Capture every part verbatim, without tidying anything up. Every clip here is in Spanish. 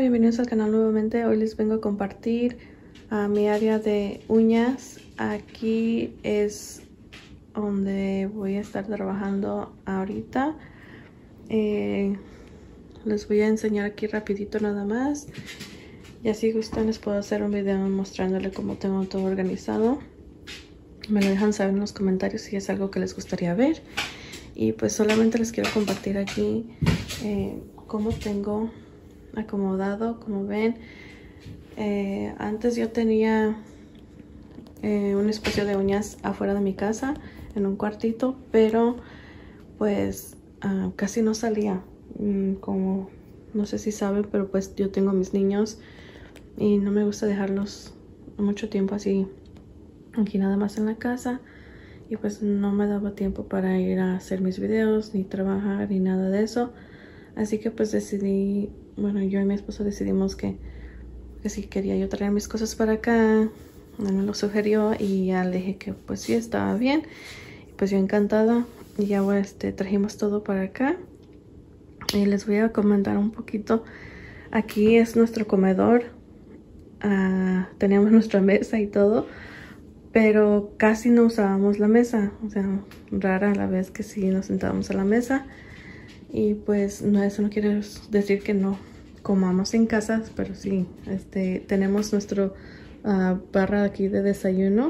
bienvenidos al canal nuevamente. Hoy les vengo a compartir uh, mi área de uñas. Aquí es donde voy a estar trabajando ahorita. Eh, les voy a enseñar aquí rapidito nada más. Y así gustan, les puedo hacer un video mostrándole cómo tengo todo organizado. Me lo dejan saber en los comentarios si es algo que les gustaría ver. Y pues solamente les quiero compartir aquí eh, cómo tengo acomodado. Como ven, eh, antes yo tenía eh, un espacio de uñas afuera de mi casa, en un cuartito, pero pues uh, casi no salía. Mm, como no sé si saben, pero pues yo tengo mis niños y no me gusta dejarlos mucho tiempo así aquí nada más en la casa. Y pues no me daba tiempo para ir a hacer mis videos, ni trabajar, ni nada de eso. Así que pues decidí, bueno, yo y mi esposo decidimos que, que si quería yo traer mis cosas para acá. Él me lo sugirió y ya le dije que pues sí, estaba bien. Y pues yo encantada. Y ya bueno, este, trajimos todo para acá. Y les voy a comentar un poquito. Aquí es nuestro comedor. Uh, tenemos nuestra mesa y todo. Pero casi no usábamos la mesa, o sea, rara la vez que sí nos sentábamos a la mesa. Y pues no, eso no quiere decir que no comamos en casa, pero sí, este, tenemos nuestro uh, barra aquí de desayuno.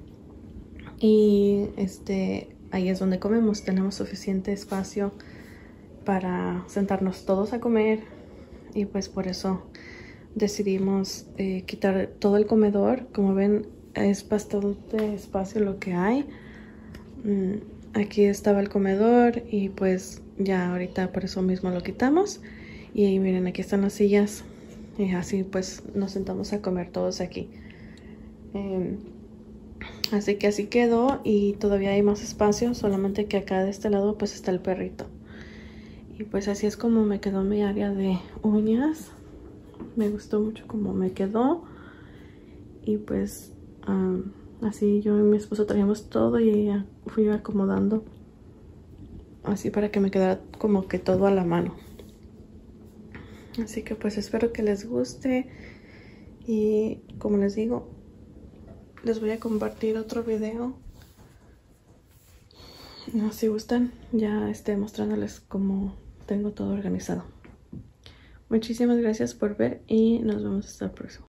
Y este, ahí es donde comemos, tenemos suficiente espacio para sentarnos todos a comer. Y pues por eso decidimos eh, quitar todo el comedor. Como ven, es bastante espacio lo que hay. Mm, aquí estaba el comedor y pues ya ahorita por eso mismo lo quitamos. Y miren, aquí están las sillas y así pues nos sentamos a comer todos aquí. Eh, así que así quedó y todavía hay más espacio, solamente que acá de este lado pues está el perrito. Y pues así es como me quedó mi área de uñas. Me gustó mucho como me quedó. Y pues Um, así yo y mi esposo trajimos todo y ya fui acomodando así para que me quedara como que todo a la mano. Así que pues espero que les guste y como les digo, les voy a compartir otro video. No, si gustan, ya esté mostrándoles cómo tengo todo organizado. Muchísimas gracias por ver y nos vemos hasta el próximo.